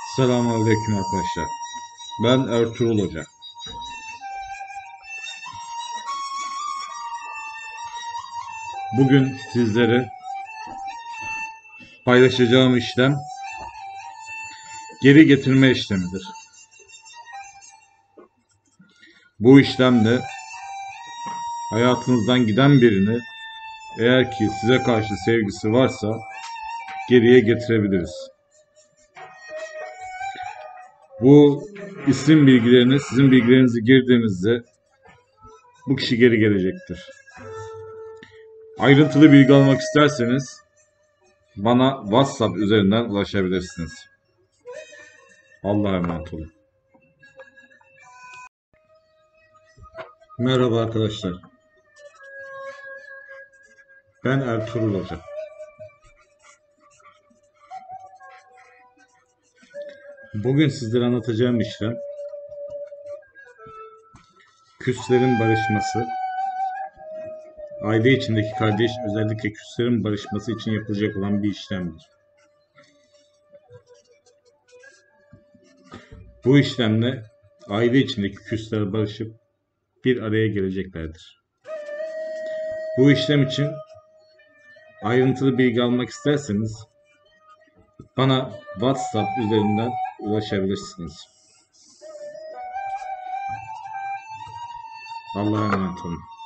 Selamünaleyküm arkadaşlar. Ben Ertuğrul Hoca. Bugün sizlere paylaşacağım işlem geri getirme işlemidir. Bu işlemle hayatınızdan giden birini, eğer ki size karşı sevgisi varsa, geriye getirebiliriz. Bu isim bilgilerini, sizin bilgilerinizi girdiğinizde bu kişi geri gelecektir. Ayrıntılı bilgi almak isterseniz bana WhatsApp üzerinden ulaşabilirsiniz. Allah'a emanet olun. Merhaba arkadaşlar. Ben Ertuğrul Hoca. Bugün sizlere anlatacağım işlem küslerin barışması, aile içindeki kardeş, özellikle küslerin barışması için yapılacak olan bir işlemdir. Bu işlemle aile içindeki küsler barışıp bir araya geleceklerdir. Bu işlem için ayrıntılı bilgi almak isterseniz bana WhatsApp üzerinden ulaşabilirsiniz. Allah'a emanet olun.